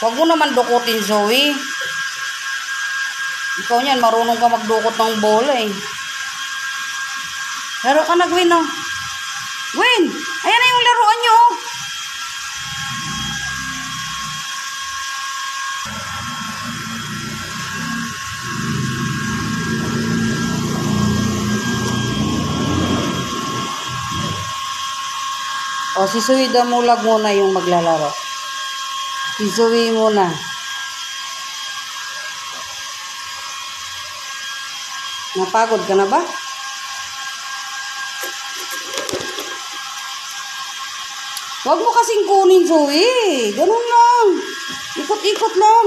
Huwag mo naman dukutin, Zoe. Ikaw niyan, marunong ka magdukot ng bola eh. Laro ka na, Gwen, oh. Gwen! Ayan na yung laruan nyo, oh. O, si Zoe Damulag muna yung maglalaro. Si Zoe muna. Napagod ka na ba? Huwag mo kasing kunin, Zoe. Ganun lang. Ikot-ikot lang.